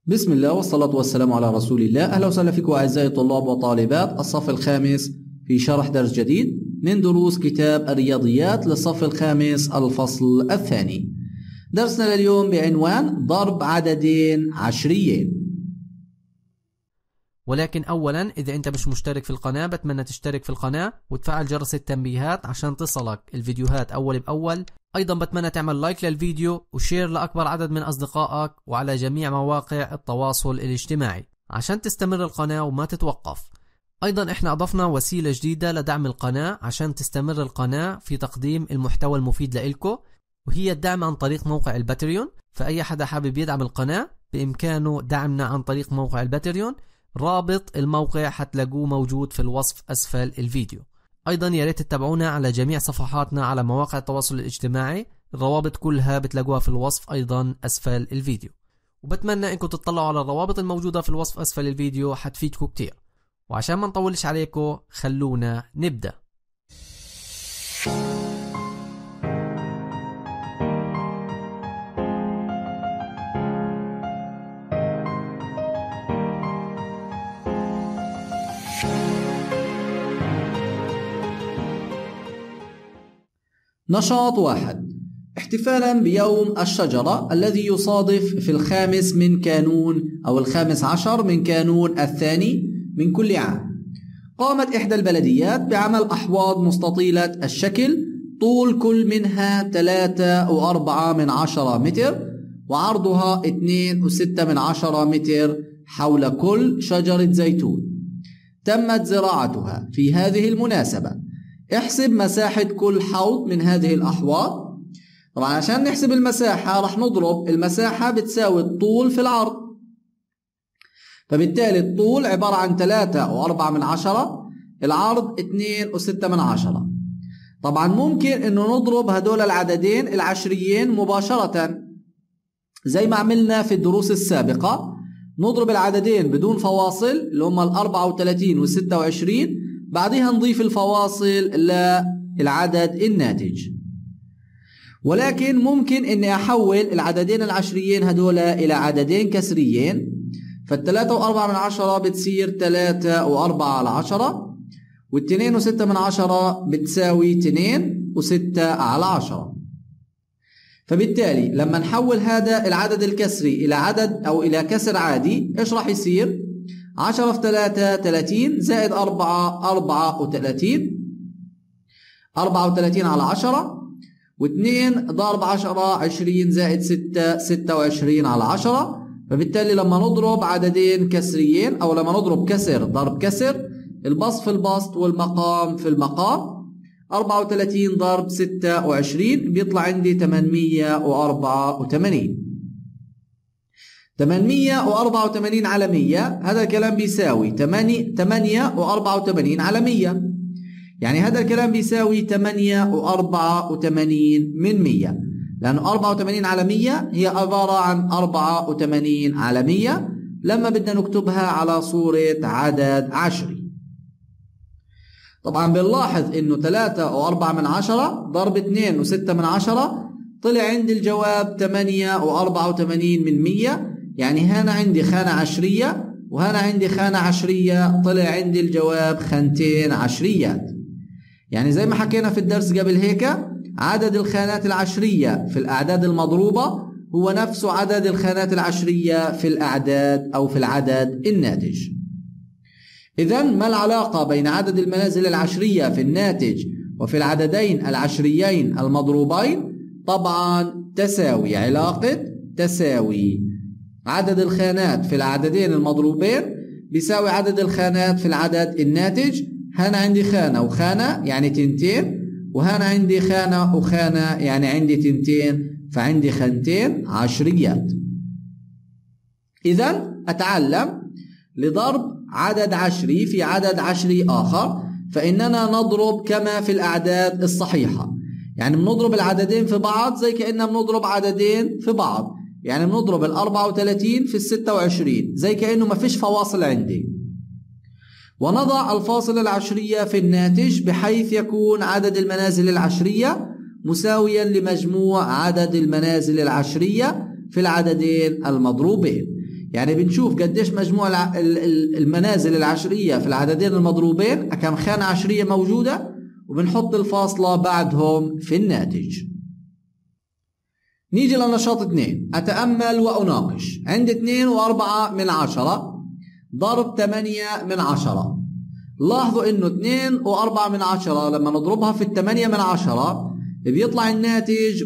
بسم الله والصلاة والسلام على رسول الله. أهلا وسهلا فيكم أعزائي طلاب وطالبات الصف الخامس في شرح درس جديد من دروس كتاب الرياضيات للصف الخامس الفصل الثاني. درسنا لليوم بعنوان ضرب عددين عشريين. ولكن أولا إذا أنت مش مشترك في القناة بتمنى تشترك في القناة وتفعل جرس التنبيهات عشان تصلك الفيديوهات أول بأول. أيضا بتمنى تعمل لايك للفيديو وشير لأكبر عدد من أصدقائك وعلى جميع مواقع التواصل الاجتماعي عشان تستمر القناة وما تتوقف. أيضا إحنا أضفنا وسيلة جديدة لدعم القناة عشان تستمر القناة في تقديم المحتوى المفيد لإلكو، وهي الدعم عن طريق موقع الباتريون. فأي حدا حابب يدعم القناة بإمكانه دعمنا عن طريق موقع الباتريون. رابط الموقع حتلاقوه موجود في الوصف أسفل الفيديو. أيضا يا ريت تتابعونا على جميع صفحاتنا على مواقع التواصل الاجتماعي، الروابط كلها بتلاقوها في الوصف أيضا أسفل الفيديو. وبتمنى إنكم تطلعوا على الروابط الموجودة في الوصف أسفل الفيديو، حتفيدكم كتير. وعشان ما نطولش عليكم خلونا نبدأ. نشاط 1. احتفالا بيوم الشجرة الذي يصادف في الخامس من كانون أو الخامس عشر من كانون الثاني من كل عام، قامت إحدى البلديات بعمل أحواض مستطيلة الشكل طول كل منها 3.4 متر وعرضها 2.6 متر حول كل شجرة زيتون. تمت زراعتها في هذه المناسبة. احسب مساحة كل حوض من هذه الأحواض. طبعا عشان نحسب المساحة رح نضرب المساحة بتساوي الطول في العرض، فبالتالي الطول عبارة عن 3.4، العرض 2.6. طبعا ممكن انه نضرب هدول العددين العشريين مباشرة زي ما عملنا في الدروس السابقة. نضرب العددين بدون فواصل اللي هم 34 و 26، بعدها نضيف الفواصل للعدد الناتج. ولكن ممكن اني احول العددين العشريين هدول الى عددين كسريين، فال3.4 بتصير 3.4، وال2.6 بتساوي 2.6. فبالتالي لما نحول هذا العدد الكسري الى عدد او الى كسر عادي، ايش راح يصير؟ 10 في 3 30 زائد 4 34 على 10، و2 ضرب 10 20 زائد 6 26 على 10. فبالتالي لما نضرب عددين كسريين او لما نضرب كسر ضرب كسر، البسط في البسط والمقام في المقام، 34 ضرب 26 بيطلع عندي 884. 884 على 100، هذا الكلام بيساوي 884 على 100، يعني هذا الكلام بيساوي 884 من 100، لأنه 84 على 100 هي عبارة عن 84 على 100 لما بدنا نكتبها على صورة عدد عشري. طبعا بنلاحظ انه 3.4 ضرب 2.6 طلع عندي الجواب 884 من 100، يعني هنا عندي خانة عشرية وهنا عندي خانة عشرية، طلع عندي الجواب خانتين عشريات. يعني زي ما حكينا في الدرس قبل هيك، عدد الخانات العشرية في الأعداد المضروبة هو نفسه عدد الخانات العشرية في الأعداد أو في العدد الناتج. إذن ما العلاقة بين عدد المنازل العشرية في الناتج وفي العددين العشريين المضروبين؟ طبعا تساوي، علاقة تساوي. عدد الخانات في العددين المضروبين بيساوي عدد الخانات في العدد الناتج. هنا عندي خانة وخانة يعني 2، وهنا عندي خانة وخانة يعني عندي 2، فعندي خانتين عشريات. إذن أتعلم لضرب عدد عشري في عدد عشري آخر فإننا نضرب كما في الأعداد الصحيحة، يعني بنضرب العددين في بعض زي كأننا بنضرب عددين في بعض، يعني بنضرب 34 في 26 زي كأنه ما فيش فواصل عندي. ونضع الفاصلة العشرية في الناتج بحيث يكون عدد المنازل العشرية مساويا لمجموع عدد المنازل العشرية في العددين المضروبين. يعني بنشوف قديش مجموع المنازل العشرية في العددين المضروبين، كم خانة عشرية موجودة، وبنحط الفاصلة بعدهم في الناتج. نيجي لنشاط 2. أتأمل وأناقش. عندي 2.4 ضرب 8. لاحظوا إنه 2.4 لما نضربها في 8 بيطلع الناتج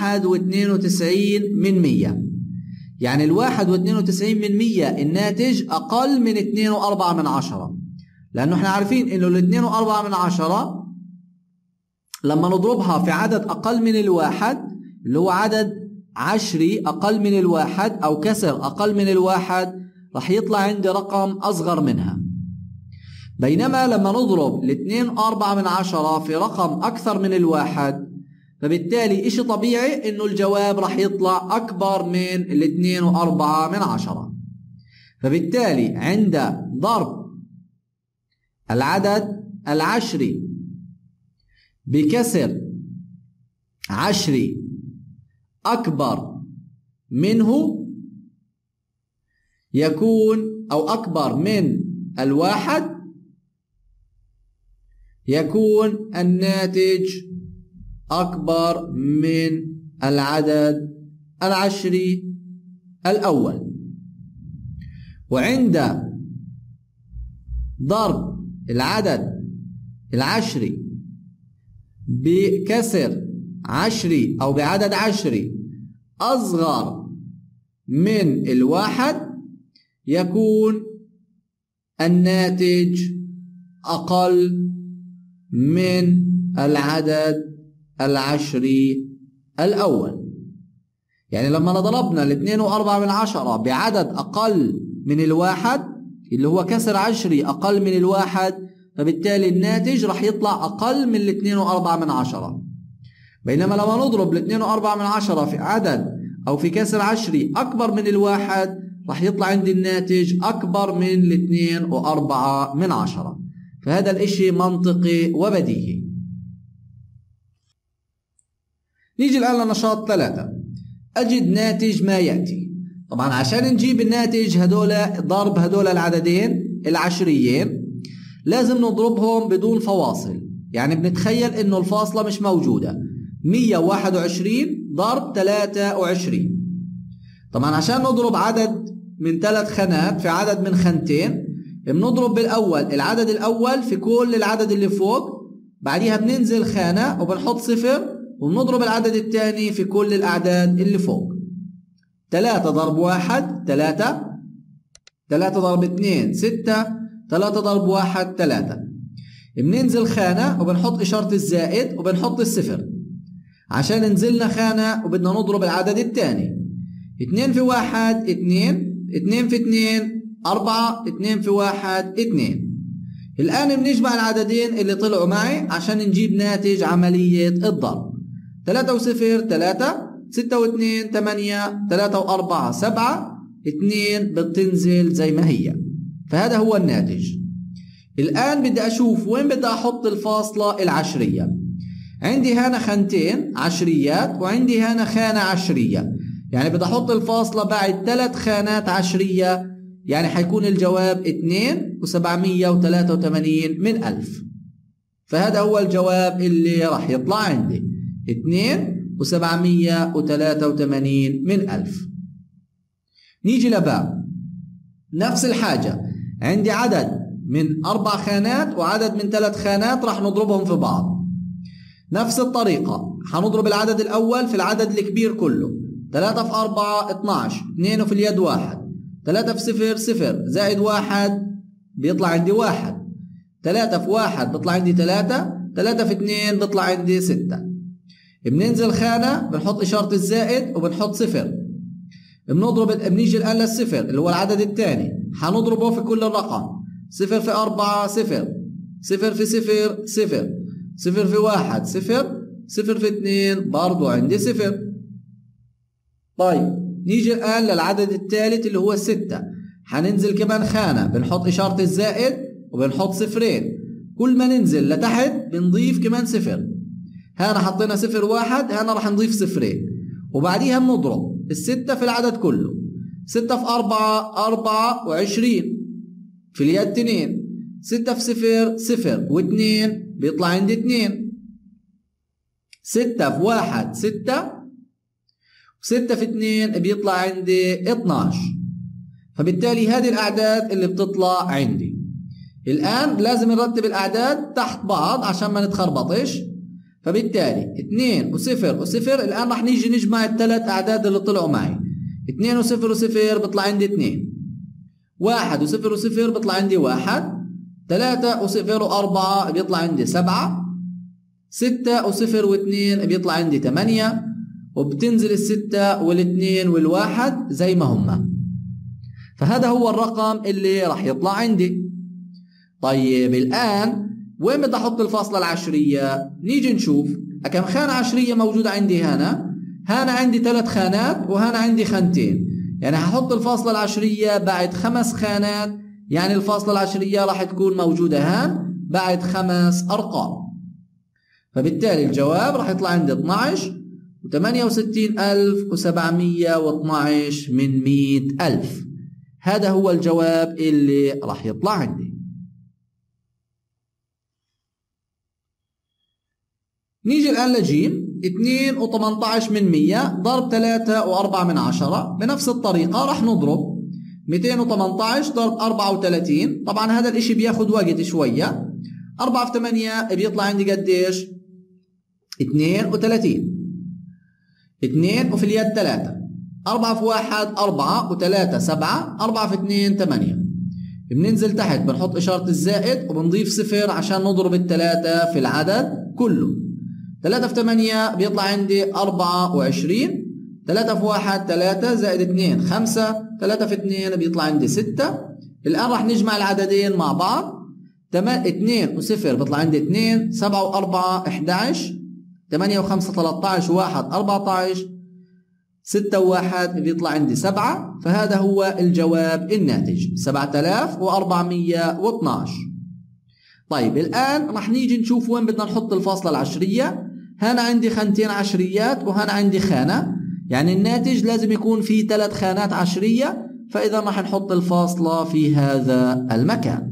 1.92%. يعني 1.92% الناتج أقل من 2.4، لأنه احنا عارفين إنه 2.4 لما نضربها في عدد أقل من الواحد اللي هو عدد عشري أقل من الواحد أو كسر أقل من الواحد رح يطلع عندي رقم أصغر منها. بينما لما نضرب 2.4 في رقم أكثر من الواحد، فبالتالي إشي طبيعي إنه الجواب رح يطلع أكبر من 2.4. فبالتالي عند ضرب العدد العشري بكسر عشري أكبر منه يكون أو أكبر من الواحد، يكون الناتج أكبر من العدد العشري الأول. وعند ضرب العدد العشري بكسر عشري أو بعدد عشري أصغر من الواحد، يكون الناتج أقل من العدد العشري الأول. يعني لما ضربنا 2.4 بعدد أقل من الواحد اللي هو كسر عشري أقل من الواحد، فبالتالي الناتج رح يطلع أقل من 2.4. بينما لما نضرب 2.4 في عدد أو في كسر عشري أكبر من الواحد رح يطلع عندي الناتج أكبر من 2.4. فهذا الإشي منطقي وبديهي. نيجي الآن لنشاط 3. أجد ناتج ما يأتي. طبعا عشان نجيب الناتج ضرب هدول العددين العشريين لازم نضربهم بدون فواصل. يعني بنتخيل إنه الفاصلة مش موجودة. 121 ضرب 23. طبعا عشان نضرب عدد من 3 خانات في عدد من خانتين، بنضرب بالأول العدد الأول في كل العدد اللي فوق، بعديها بننزل خانة وبنحط 0، وبنضرب العدد الثاني في كل الأعداد اللي فوق. 3 ضرب 1 3، 3 ضرب 2 6، 3 ضرب 1 3. بننزل خانة وبنحط إشارة الزائد وبنحط 0 عشان نزلنا خانة وبدنا نضرب العدد الثاني. 2 في 1 2، 2 في 2 4، 2 في 1 2. الآن بنجمع العددين اللي طلعوا معي عشان نجيب ناتج عملية الضرب. 3 و0 3، 6 و2 8، 3 و4 7، 2 بتنزل زي ما هي. فهذا هو الناتج. الآن بدي أشوف وين بدي أحط الفاصلة العشرية. عندي هنا خانتين عشريات وعندي هنا خانة عشرية، يعني بدي أحط الفاصلة بعد 3 خانات عشرية، يعني حيكون الجواب 2.783 من 1000. فهذا هو الجواب اللي راح يطلع عندي 2.783 من 1000. نيجي لباب نفس الحاجة. عندي عدد من 4 خانات وعدد من 3 خانات راح نضربهم في بعض. نفس الطريقة حنضرب العدد الأول في العدد الكبير كله. 3 في 4 12، 2 في اليد 1، 3 في 0 0 زائد 1 بيطلع عندي 1، 3 في 1 بيطلع عندي 3، 3 في 2 بيطلع عندي 6. بننزل خانة بنحط إشارة الزائد وبنحط 0. بنيجي الآن للصفر اللي هو العدد الثاني، حنضربه في كل الرقم. 0 في 4 0، 0 في 0 0، 0 في 1 0، 0 في 2 برضو عندي 0. طيب نيجي الآن للعدد الثالث اللي هو 6. حننزل كمان خانة بنحط إشارة الزائد وبنحط 0. كل ما ننزل لتحت بنضيف كمان 0. هنا حطينا 0 1، هنا راح نضيف 0 وبعديها بنضرب 6 في العدد كله. 6 في 4 24 في اليد 2. 6 في 0 0 و2 بيطلع عندي 2. 6 في 1 6 و6 في 2 بيطلع عندي 12. فبالتالي هذه الأعداد اللي بتطلع عندي. الآن لازم نرتب الأعداد تحت بعض عشان ما نتخربطش. فبالتالي 2 و0 و0 الآن رح نيجي نجمع الثلاث أعداد اللي طلعوا معي. 2 و0 و0 بيطلع عندي 2. 1 و0 و0 بيطلع عندي 1. 3 و0 و4 بيطلع عندي 7. 6 و0 و2 بيطلع عندي 8. وبتنزل الستة والاثنين والواحد زي ما هما. فهذا هو الرقم اللي راح يطلع عندي. طيب الآن وين بدي أحط الفاصلة العشرية؟ نيجي نشوف كم خانة عشرية موجودة عندي هنا. هنا عندي 3 خانات وهنا عندي خانتين، يعني هحط الفاصلة العشرية بعد 5 خانات، يعني الفاصلة العشرية راح تكون موجودة هان بعد 5 أرقام. فبالتالي الجواب راح يطلع عندي 12 و68,712 من 100,000. هذا هو الجواب اللي راح يطلع عندي. نيجي الآن لجيم. 2 و18 من 100 ضرب 3 و4 من 10. بنفس الطريقة راح نضرب 218 ضرب 34. طبعا هذا الاشي بياخد وقت شوية. 4 في 8 بيطلع عندي قديش؟ 32. 2 وفي اليد 3. 4 في 1 4 و3 7. 4 في 2 8. بننزل تحت بنحط إشارة الزائد وبنضيف 0 عشان نضرب الثلاثة في العدد كله. 3 في 8 بيطلع عندي 24. 3 في 1 3 زائد 2 5. 3 في 2 بيطلع عندي 6. الآن راح نجمع العددين مع بعض. 2 و0 بيطلع عندي 2. 7 و4 11. 8 و5 13 و1 14. 6 و1 بيطلع عندي 7. فهذا هو الجواب الناتج 7412. طيب الآن راح نيجي نشوف وين بدنا نحط الفاصلة العشرية. هنا عندي خانتين عشريات وهنا عندي خانة، يعني الناتج لازم يكون فيه 3 خانات عشرية، فإذا راح نحط الفاصلة في هذا المكان.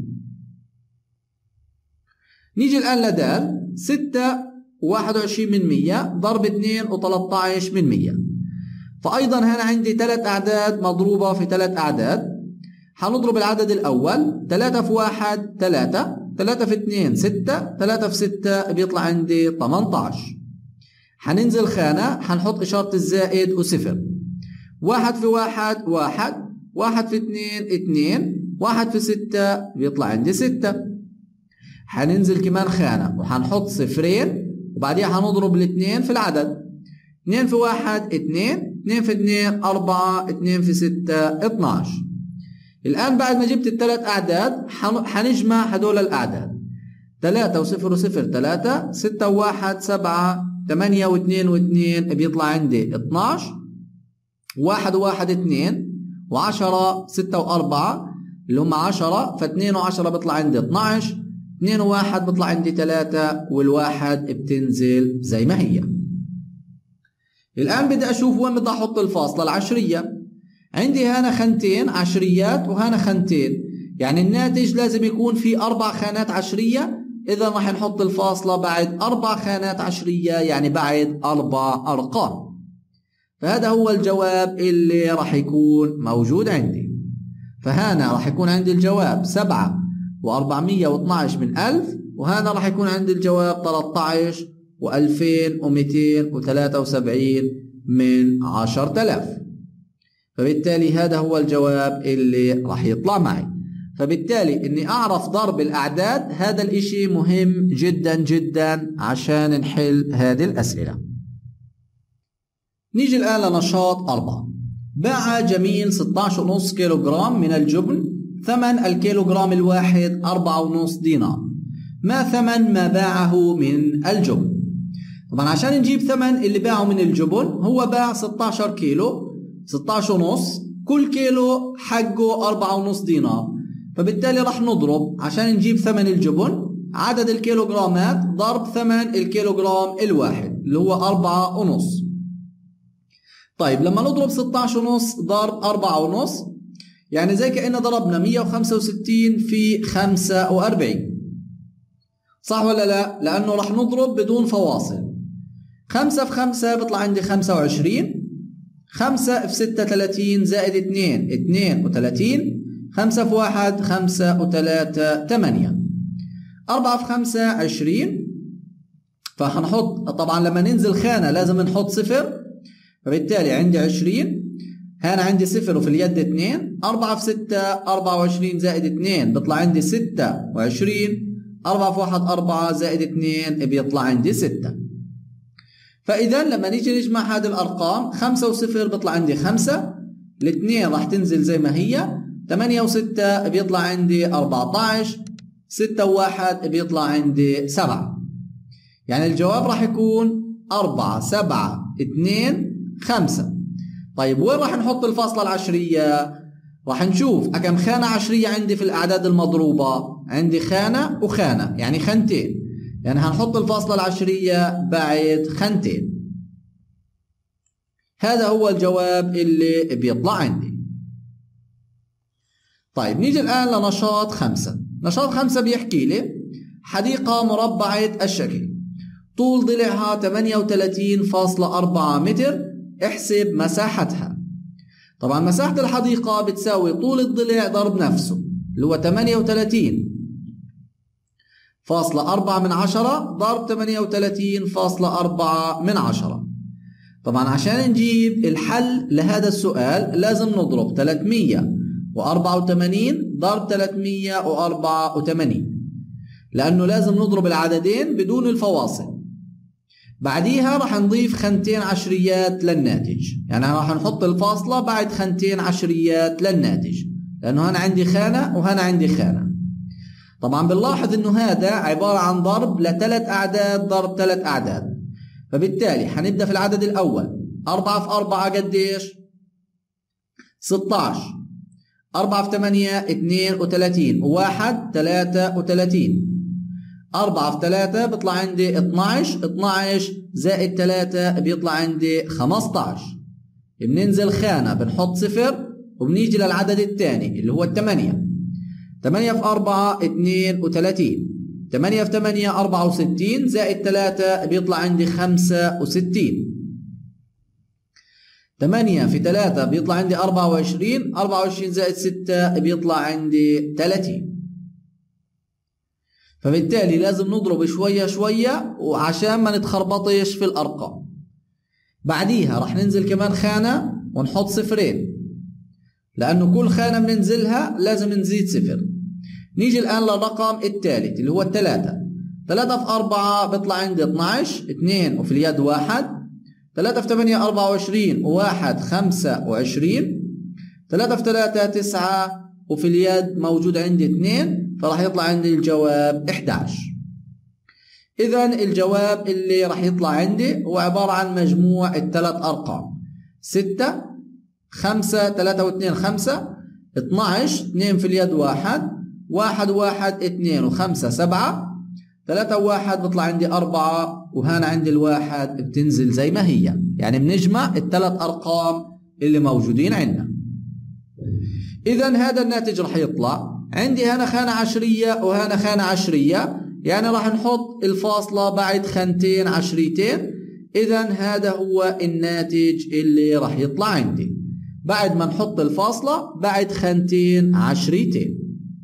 نيجي الآن لدال. 6 و21 من 100 ضرب 2 و13 من 100. فأيضا هنا عندي 3 أعداد مضروبة في 3 أعداد. حنضرب العدد الأول. 3 في 1 3. 3 في 2 6. 3 في 6 بيطلع عندي 18. حننزل خانة حنحط إشارة الزائد و0. 1 في 1 1. 1 في 2 2. 1 في 6 بيطلع عندي 6. حننزل كمان خانة وحنحط صفرين وبعديها حنضرب الاثنين في العدد. 2 في 1 2. 2 في 2 4. 2 في 6 12. الآن بعد ما جبت الثلاث أعداد حنجمع هدول الأعداد. 3 و0 و0 3. 6 و1 7. 8 و2 و2 بيطلع عندي 12. 1 و1 2. و10 6 و4 اللي هم 10. ف2 و10 بيطلع عندي 12. 2 و1 بيطلع عندي 3 والواحد بتنزل زي ما هي. الآن بدي أشوف وين بدي أحط الفاصلة العشرية. عندي هنا خانتين عشريات وهنا خانتين، يعني الناتج لازم يكون في 4 خانات عشرية. إذا راح نحط الفاصلة بعد 4 خانات عشرية، يعني بعد 4 أرقام. فهذا هو الجواب اللي راح يكون موجود عندي. فهنا راح يكون عندي الجواب 7 و412 من 1000، وهنا راح يكون عندي الجواب 13 و2273 من 10000. فبالتالي هذا هو الجواب اللي راح يطلع معي. فبالتالي اني اعرف ضرب الاعداد، هذا الاشي مهم جدا جدا عشان نحل هذه الاسئلة. نيجي الان لنشاط 4. باع جميل 16.5 كيلوغرام من الجبن. ثمن الكيلوغرام الواحد 4.5 دينار. ما ثمن ما باعه من الجبن؟ طبعا عشان نجيب ثمن اللي باعه من الجبن، هو باع 16 كيلو 16.5، كل كيلو حقه 4.5 دينار. فبالتالي راح نضرب عشان نجيب ثمن الجبن عدد الكيلوغرامات ضرب ثمن الكيلوغرام الواحد اللي هو 4.5. طيب لما نضرب 16.5 ضرب 4.5 يعني زي كأننا ضربنا 165 في 45. صح ولا لا؟ لأنه رح نضرب بدون فواصل. 5 في 5 بيطلع عندي 25، 5 في 6 30 زائد 2 32، 5 في 1 5 و3 8، 4 في 5 20. فهنحط طبعا لما ننزل خانة لازم نحط صفر، فبالتالي عندي 20 هنا عندي صفر وفي اليد 2. 4 في 6 24 زائد 2 بيطلع عندي 26، 4 في 1 4 زائد 2 بيطلع عندي 6. فإذا لما نيجي نجمع هذه الأرقام 5 و0 بيطلع عندي 5، الاثنين راح تنزل زي ما هي، 8 و6 بيطلع عندي 14، 6 و1 بيطلع عندي 7. يعني الجواب راح يكون 4 7 2 5. طيب وين راح نحط الفاصلة العشرية؟ راح نشوف كم خانة عشرية عندي في الأعداد المضروبة. عندي خانة وخانة يعني خانتين، يعني هنحط الفاصلة العشرية بعد خانتين. هذا هو الجواب اللي بيطلع عندي. طيب نيجي الآن لنشاط 5. نشاط 5 بيحكي لي حديقة مربعة الشكل، طول ضلعها 38.4 متر، احسب مساحتها. طبعا مساحة الحديقة بتساوي طول الضلع ضرب نفسه اللي هو 38.4 من 10 ضرب 38.4 من 10. طبعا عشان نجيب الحل لهذا السؤال لازم نضرب 384 ضرب 384 لأنه لازم نضرب العددين بدون الفواصل. بعديها راح نضيف خانتين عشريات للناتج، يعني راح نحط الفاصلة بعد خانتين عشريات للناتج، لأنه هنا عندي خانة وهنا عندي خانة. طبعا بنلاحظ انه هذا عبارة عن ضرب لثلاث أعداد ضرب ثلاث أعداد، فبالتالي هنبدأ في العدد الأول. 4 في 4 قديش؟ 16. 4 في 8 32 و1 33. 4 في 3 بيطلع عندي 12 زائد 3 بيطلع عندي 15. بننزل خانة بنحط صفر وبنيجي للعدد الثاني اللي هو 8. 8 في 4 32. 8 في 8 64 زائد 3 بيطلع عندي 65. 8 في 3 بيطلع عندي 24. 24 زائد 6 بيطلع عندي 30. فبالتالي لازم نضرب شوية شوية وعشان ما نتخربطش في الأرقام. بعديها راح ننزل كمان خانة ونحط صفرين، لأنه كل خانة بننزلها لازم نزيد صفر. نيجي الآن للرقم الثالث اللي هو 3. 3 في 4 بيطلع عندي 12. 2 وفي اليد 1. 3 في 8 24 و1 25. 3 في 3 9 وفي اليد موجود عندي 2، فراح يطلع عندي الجواب 11. إذن الجواب اللي راح يطلع عندي هو عبارة عن مجموع الثلاث أرقام: 6 5 3 و2 5 12 2 في اليد 1 1 1 2 و5 7 3 و1 بيطلع عندي 4 وهنا عندي الواحد بتنزل زي ما هي، يعني بنجمع الثلاث أرقام اللي موجودين عندنا. إذن هذا الناتج راح يطلع عندي هنا خانة عشرية وهنا خانة عشرية، يعني راح نحط الفاصلة بعد خانتين عشريتين. إذن هذا هو الناتج اللي راح يطلع عندي بعد ما نحط الفاصلة بعد خانتين عشريتين.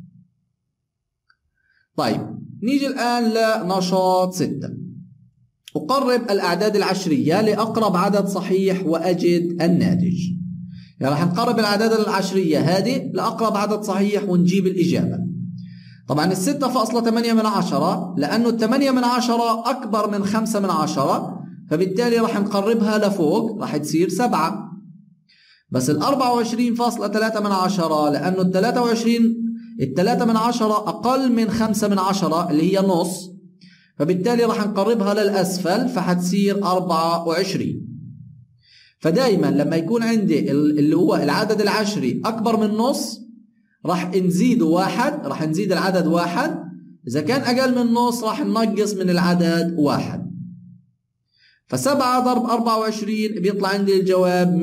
طيب نيجي الآن لنشاط 6. أقرب الأعداد العشرية لأقرب عدد صحيح وأجد الناتج. يعني راح نقرب الأعداد العشرية هذه لأقرب عدد صحيح ونجيب الإجابة. طبعا 6.8 من 10 لأنه 8 من 10 أكبر من 5 من 10، فبالتالي راح نقربها لفوق راح تصير 7. بس 24.3 من 10 لأنه 3 من 10 أقل من 5 من 10 اللي هي نص، فبالتالي راح نقربها للأسفل فحتصير 24. فدايما لما يكون عندي اللي هو العدد العشري أكبر من نص راح نزيده 1، راح نزيد العدد 1. إذا كان أقل من نص راح ننقص من العدد 1. ف7 ضرب 24 بيطلع عندي الجواب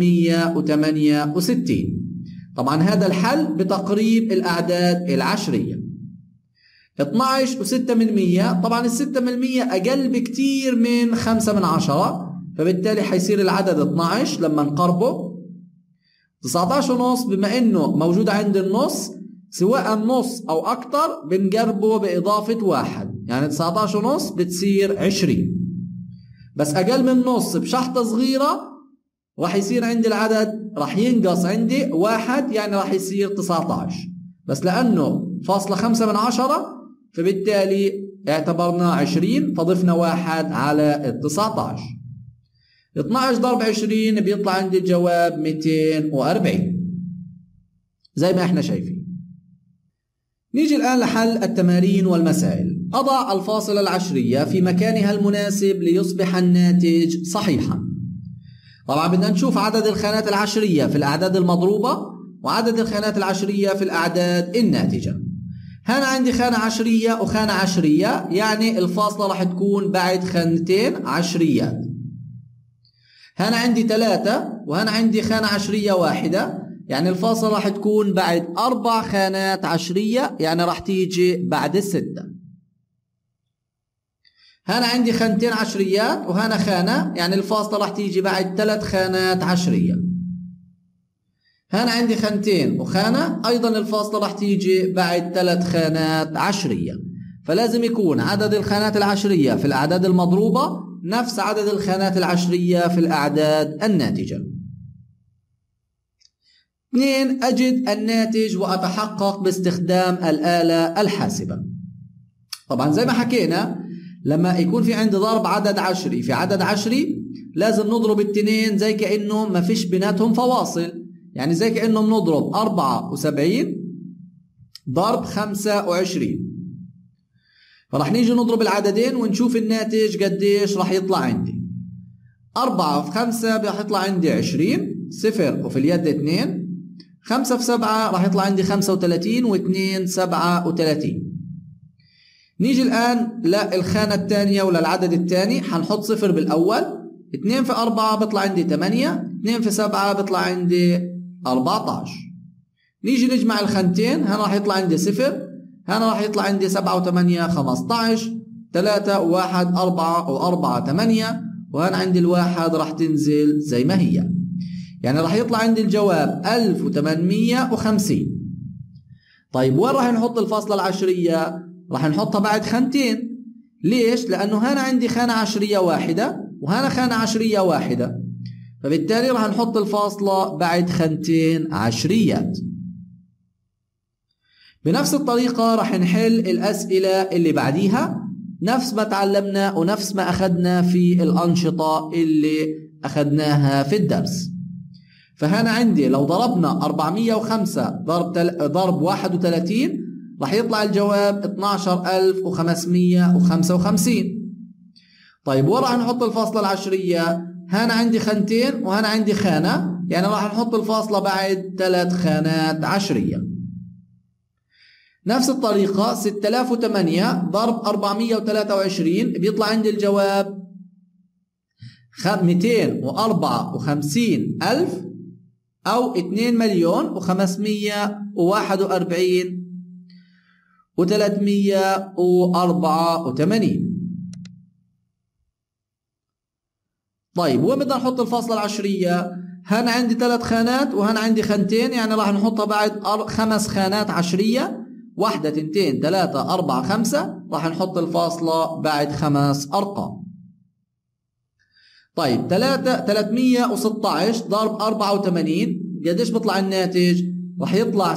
168. طبعا هذا الحل بتقريب الأعداد العشرية. 12 و6 من 100، طبعا ال6 من 100 أقل بكتير من 5 من 10، فبالتالي حيصير العدد 12 لما نقربه. 19 ونص بما إنه موجود عند النص، سواء نص أو أكتر بنقربه بإضافة 1، يعني 19 ونص بتصير 20. بس أقل من نص بشحطة صغيرة راح يصير عندي العدد راح ينقص عندي 1، يعني راح يصير 19. بس لأنه فاصلة 5 من 10 فبالتالي اعتبرنا 20 فضفنا 1 على 19. 12 ضرب 20 بيطلع عندي الجواب 240 زي ما احنا شايفين. نيجي الآن لحل التمارين والمسائل. أضع الفاصلة العشرية في مكانها المناسب ليصبح الناتج صحيحا. طبعا بدنا نشوف عدد الخانات العشرية في الأعداد المضروبة وعدد الخانات العشرية في الأعداد الناتجة. هنا عندي خانة عشرية وخانة عشرية، يعني الفاصلة راح تكون بعد خانتين عشريات. هنا عندي 3 وهنا عندي خانة عشرية واحدة، يعني الفاصلة راح تكون بعد 4 خانات عشرية، يعني راح تيجي بعد 6. هنا عندي خانتين عشريات وهنا خانة، يعني الفاصلة راح تيجي بعد 3 خانات عشرية. هنا عندي خانتين وخانة، أيضا الفاصلة راح تيجي بعد 3 خانات عشرية. فلازم يكون عدد الخانات العشرية في الأعداد المضروبة نفس عدد الخانات العشرية في الأعداد الناتجة. 2. أجد الناتج وأتحقق باستخدام الآلة الحاسبة. طبعا زي ما حكينا لما يكون في عندي ضرب عدد عشري في عدد عشري لازم نضرب التنين زي كأنه ما فيش بيناتهم فواصل، يعني زي كأنه بنضرب 74 ضرب 25. فراح نيجي نضرب العددين ونشوف الناتج قديش راح يطلع عندي. 4 في 5 راح يطلع عندي 20، 0 وفي اليد 2. 5 في 7 راح يطلع عندي 35 و2 37. نيجي الآن للخانة الثانية وللعدد الثاني، حنحط 0 بالأول. 2 في 4 بيطلع عندي 8، 2 في 7 بيطلع عندي 14. نيجي نجمع الخانتين، هنا راح يطلع عندي 0، هنا راح يطلع عندي 7 و8 15، 3 و1 4 و4 8، وهنا عندي الواحد راح تنزل زي ما هي، يعني راح يطلع عندي الجواب 1850. طيب وين راح نحط الفاصلة العشرية؟ راح نحطها بعد خانتين. ليش؟ لأنه هنا عندي خانة عشرية واحدة وهنا خانة عشرية واحدة، فبالتالي راح نحط الفاصلة بعد خانتين عشريات. بنفس الطريقة راح نحل الأسئلة اللي بعديها نفس ما تعلمنا ونفس ما أخذنا في الأنشطة اللي أخذناها في الدرس. فهنا عندي لو ضربنا 405 ضرب 31 راح يطلع الجواب 12555. طيب وين راح نحط الفاصلة العشرية؟ هنا عندي خانتين وهنا عندي خانة، يعني راح نحط الفاصلة بعد 3 خانات عشرية. نفس الطريقة 6008 ضرب 423 بيطلع عندي الجواب 254,000 أو 2,541,384. طيب وين بدنا نحط الفاصلة العشرية؟ هنا عندي 3 خانات وهنا عندي خانتين، يعني راح نحطها بعد 5 خانات عشرية، 1 2 3 4 5، راح نحط الفاصلة بعد 5 أرقام. طيب 316 ضرب 84 قديش بيطلع الناتج؟ راح يطلع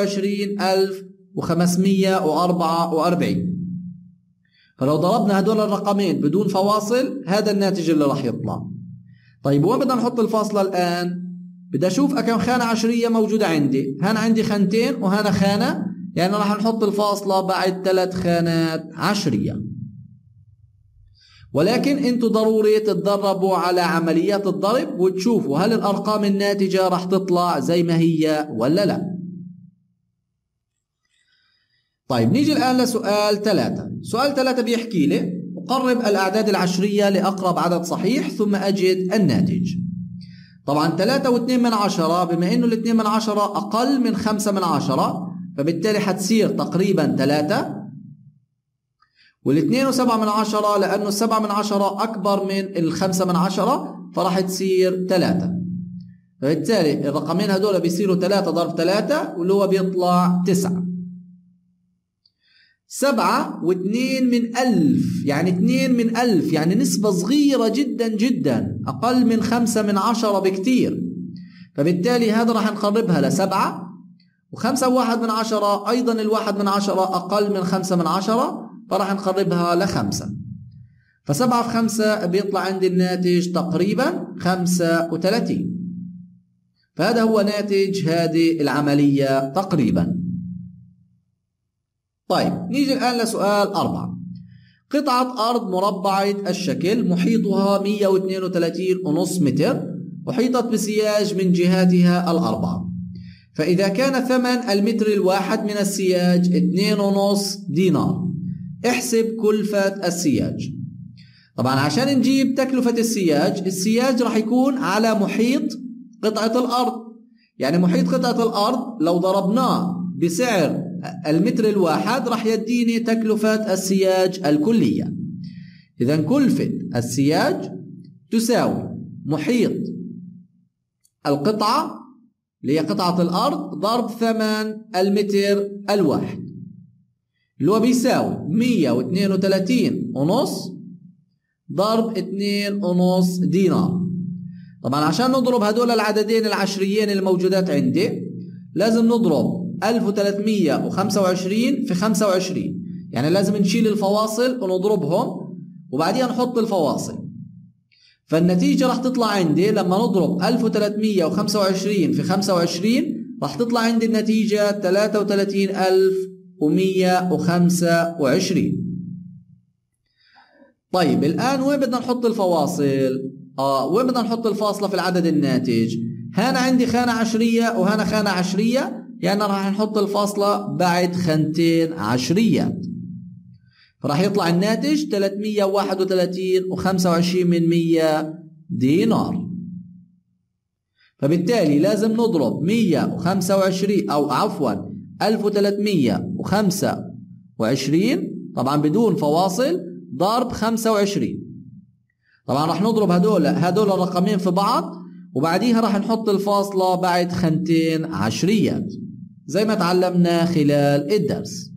26,544. فلو ضربنا هدول الرقمين بدون فواصل هذا الناتج اللي راح يطلع. طيب وين بدنا نحط الفاصلة الآن؟ بدي أشوف كم خانة عشرية موجودة عندي. هنا عندي خانتين وهنا خانة، يعني راح نحط الفاصلة بعد 3 خانات عشرية. ولكن انتوا ضروري تتدربوا على عمليات الضرب وتشوفوا هل الأرقام الناتجة راح تطلع زي ما هي ولا لا. طيب نيجي الآن لسؤال 3. سؤال 3 بيحكي لي أقرب الأعداد العشرية لأقرب عدد صحيح ثم أجد الناتج. طبعا 3.2 بما إنه 2 أقل من 5 فبالتالي حتصير تقريبا 3. 2.7 لأنه 7 أكبر من 5 فراح تصير 3. فبالتالي الرقمين هدول بيصيروا 3 ضرب 3 واللي هو بيطلع 9. 7.2 يعني 2/1000 يعني نسبة صغيرة جدا جدا أقل من 5 بكتير. فبالتالي هذا راح نقربها ل7. و5.1 أيضا 1/10 أقل من 5 فراح نقربها ل5. ف7 في 5 بيطلع عندي الناتج تقريبا 35. فهذا هو ناتج هذه العملية تقريبا. طيب نيجي الآن لسؤال 4. قطعة أرض مربعة الشكل محيطها 132.5 متر أحيطت بسياج من جهاتها الأربعة، فإذا كان ثمن المتر الواحد من السياج 2.5 دينار احسب كلفة السياج. طبعا عشان نجيب تكلفة السياج راح يكون على محيط قطعة الأرض. يعني محيط قطعة الأرض لو ضربناه بسعر المتر الواحد راح يديني تكلفة السياج الكلية. إذا كلفة السياج تساوي محيط القطعة اللي هي قطعة الأرض ضرب ثمن المتر الواحد اللي هو بيساوي 132.5 ضرب 2.5 دينار. طبعا عشان نضرب هدول العددين العشريين الموجودات عندي لازم نضرب 1325 في 25، يعني لازم نشيل الفواصل ونضربهم وبعدين نحط الفواصل. فالنتيجة راح تطلع عندي لما نضرب 1325 في 25 راح تطلع عندي النتيجة 33,125. طيب الآن وين بدنا نحط الفواصل؟ وين بدنا نحط الفاصلة في العدد الناتج؟ هنا عندي خانة عشرية وهنا خانة عشرية، يعني راح نحط الفاصلة بعد خانتين عشريات، فراح يطلع الناتج 331.25 دينار. فبالتالي لازم نضرب 125 أو عفوا 1325 طبعا بدون فواصل ضرب 25. طبعا راح نضرب هدول الرقمين في بعض وبعديها راح نحط الفاصلة بعد خانتين عشريات زي ما تعلمنا خلال الدرس.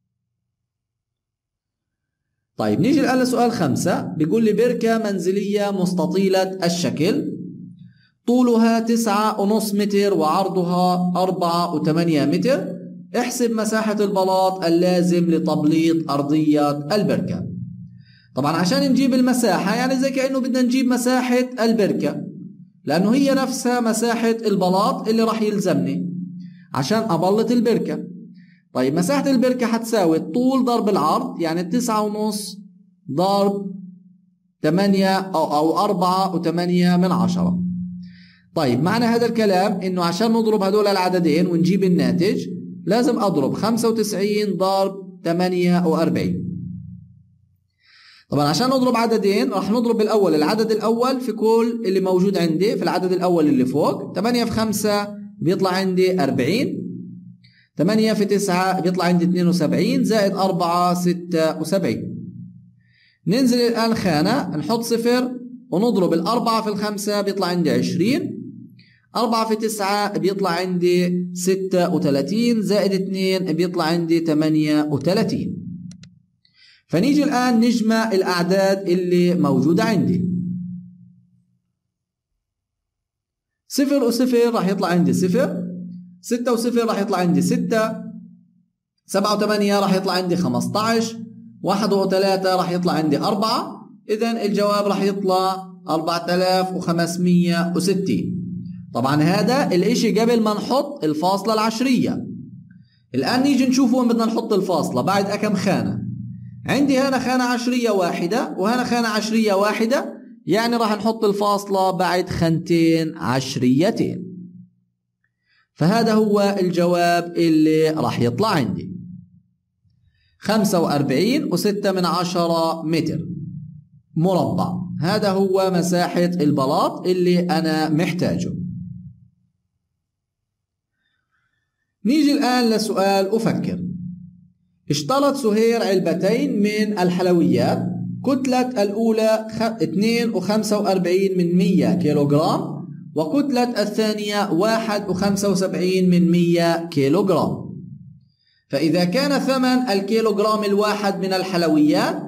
طيب نيجي الآن لسؤال 5. بيقول لي بركة منزلية مستطيلة الشكل طولها 9.5 متر وعرضها 4.8 متر احسب مساحة البلاط اللازم لتبليط أرضية البركة. طبعا عشان نجيب المساحة يعني زي كأنه بدنا نجيب مساحة البركة لأنه هي نفسها مساحة البلاط اللي راح يلزمني عشان أبلط البركة. طيب مساحة البركة حتساوي الطول ضرب العرض، يعني 9.5 ضرب 8 أو 4.8. طيب معنى هذا الكلام إنه عشان نضرب هدول العددين ونجيب الناتج لازم أضرب 95 ضرب 48. طبعا عشان نضرب عددين راح نضرب الأول العدد الأول في كل اللي موجود عندي في العدد الأول اللي فوق. 8 في 5 بيطلع عندي 40، 8 في 9 بيطلع عندي 72 زائد 4 76. ننزل الآن خانة نحط صفر ونضرب الأربعة في 5 بيطلع عندي 20، 4 في 9 بيطلع عندي 36 زائد 2 بيطلع عندي 38. فنيجي الآن نجمع الأعداد اللي موجودة عندي. 0 و0 راح يطلع عندي 0، 6 و0 راح يطلع عندي 6، 7 و8 راح يطلع عندي 15، 1 و3 راح يطلع عندي 4. إذن الجواب راح يطلع 4560. طبعا هذا الاشي قبل ما نحط الفاصلة العشرية. الآن نيجي نشوف وين بدنا نحط الفاصلة بعد أكم خانة. عندي هنا خانة عشرية واحدة وهنا خانة عشرية واحدة، يعني راح نحط الفاصلة بعد خانتين عشريتين. فهذا هو الجواب اللي راح يطلع عندي 45.6 متر. مربع. هذا هو مساحة البلاط اللي أنا محتاجه. نيجي الآن لسؤال أفكر. اشترت سهير علبتين من الحلويات، كتلة الأولى 2.45 كيلوغرام، وكتلة الثانية 1.75 كيلوغرام. فإذا كان ثمن الكيلوغرام الواحد من الحلويات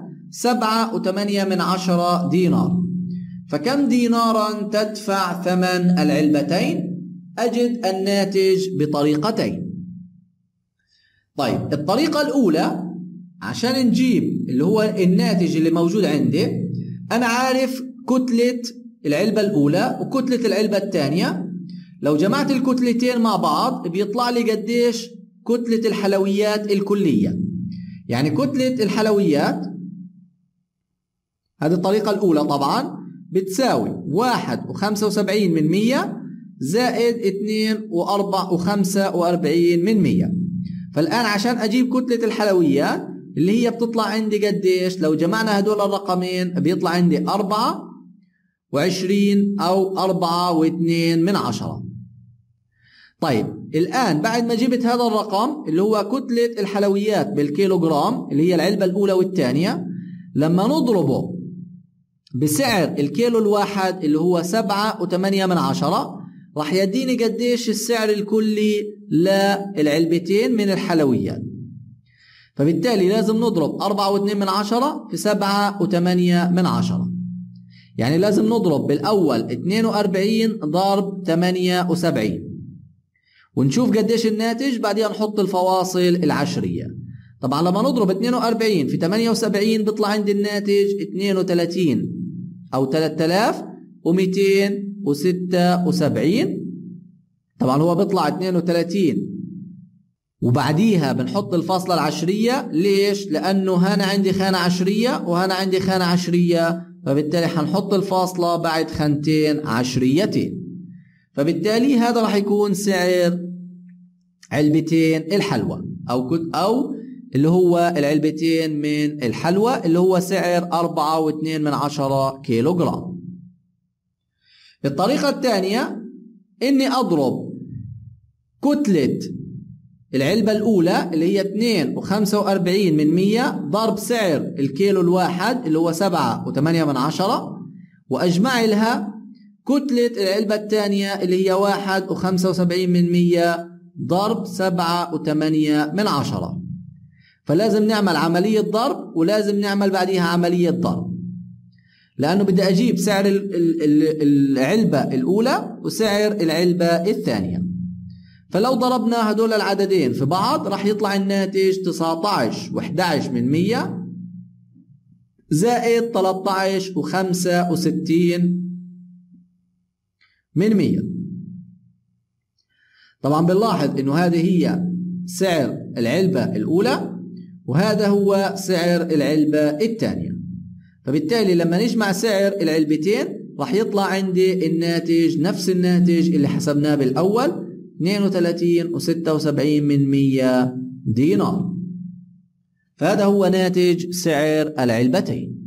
7.8 دينار، فكم دينارا تدفع ثمن العلبتين؟ أجد الناتج بطريقتين. طيب الطريقة الأولى عشان نجيب اللي هو الناتج اللي موجود عندي، أنا عارف كتلة العلبة الأولى وكتلة العلبة الثانية. لو جمعت الكتلتين مع بعض بيطلع لي قديش كتلة الحلويات الكلية. يعني كتلة الحلويات، هذه الطريقة الأولى طبعا، بتساوي 1.75 زائد 2.45. فالآن عشان أجيب كتلة الحلويات اللي هي بتطلع عندي قديش، لو جمعنا هدول الرقمين بيطلع عندي 24 أو 4.2. طيب الآن بعد ما جبت هذا الرقم اللي هو كتلة الحلويات بالكيلوغرام اللي هي العلبة الأولى والثانية، لما نضربه بسعر الكيلو الواحد اللي هو 7.8، راح يديني قديش السعر الكلي للعلبتين من الحلويات. فبالتالي لازم نضرب 4.2 في 7.8، يعني لازم نضرب بالأول 42 ضرب 78 ونشوف قديش الناتج، بعدين نحط الفواصل العشرية. طبعا لما نضرب 42 في 78 بيطلع عندي الناتج 32 أو 3276. طبعا هو بيطلع 32 وبعديها بنحط الفاصلة العشرية. ليش؟ لأنه هنا عندي خانة عشرية وهنا عندي خانة عشرية، فبالتالي حنحط الفاصلة بعد خانتين عشريتين. فبالتالي هذا راح يكون سعر علبتين الحلوى أو اللي هو العلبتين من الحلوى اللي هو سعر 4.2 كيلوغرام. الطريقة الثانية إني أضرب كتلة العلبة الأولى اللي هي 2.45 ضرب سعر الكيلو الواحد اللي هو 7.8، وأجمع لها كتلة العلبة الثانية اللي هي 1.75 ضرب 7.8. فلازم نعمل عملية ضرب ولازم نعمل بعديها عملية ضرب، لأنه بدي أجيب سعر العلبة الأولى وسعر العلبة الثانية. فلو ضربنا هدول العددين في بعض راح يطلع الناتج 19.11 زائد 13.65. طبعا بنلاحظ انه هذه هي سعر العلبة الأولى وهذا هو سعر العلبة الثانية. فبالتالي لما نجمع سعر العلبتين راح يطلع عندي الناتج نفس الناتج اللي حسبناه بالأول، 32.76 دينار. فهذا هو ناتج سعر العلبتين.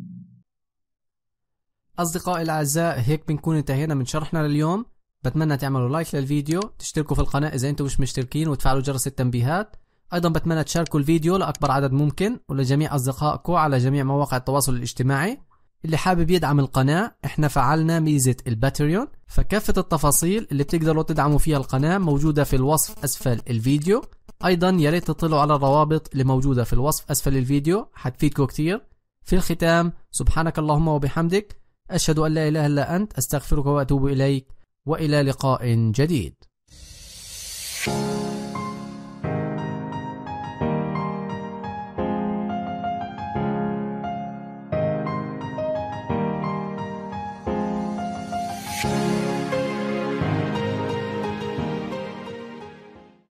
أصدقائي الأعزاء، هيك بنكون انتهينا من شرحنا لليوم. بتمنى تعملوا لايك للفيديو، تشتركوا في القناة إذا أنتم مش مشتركين، وتفعلوا جرس التنبيهات. أيضا بتمنى تشاركوا الفيديو لأكبر عدد ممكن ولجميع أصدقائكم على جميع مواقع التواصل الاجتماعي. اللي حابب يدعم القناة، احنا فعلنا ميزة الباتريون، فكافة التفاصيل اللي بتقدروا تدعموا فيها القناة موجودة في الوصف أسفل الفيديو. أيضا ياريت تطلعوا على الروابط اللي موجودة في الوصف أسفل الفيديو، حتفيدكم كتير. في الختام، سبحانك اللهم وبحمدك، أشهد أن لا إله إلا أنت، أستغفرك وأتوب إليك، وإلى لقاء جديد.